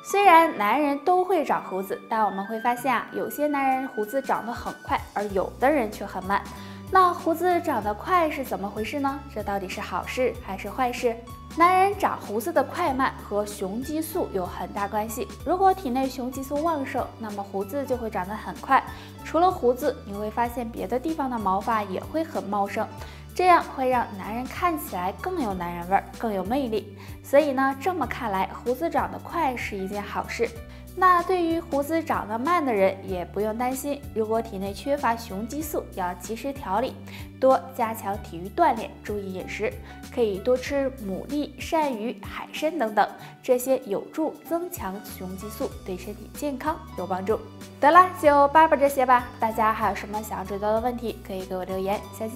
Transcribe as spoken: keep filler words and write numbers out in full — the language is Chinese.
虽然男人都会长胡子，但我们会发现啊，有些男人胡子长得很快，而有的人却很慢。那胡子长得快是怎么回事呢？这到底是好事还是坏事？男人长胡子的快慢和雄激素有很大关系。如果体内雄激素旺盛，那么胡子就会长得很快。除了胡子，你会发现别的地方的毛发也会很茂盛，这样会让男人看起来更有男人味儿，更有魅力。所以呢，这么看来，胡子长得快是一件好事。那对于胡子长得慢的人也不用担心，如果体内缺乏雄激素，要及时调理，多加强体育锻炼，注意饮食，可以多吃牡蛎、鳝鱼、海参等等，这些有助增强雄激素，对身体健康有帮助。得了，就叭叭这些吧。大家还有什么想要知道的问题，可以给我留言，相信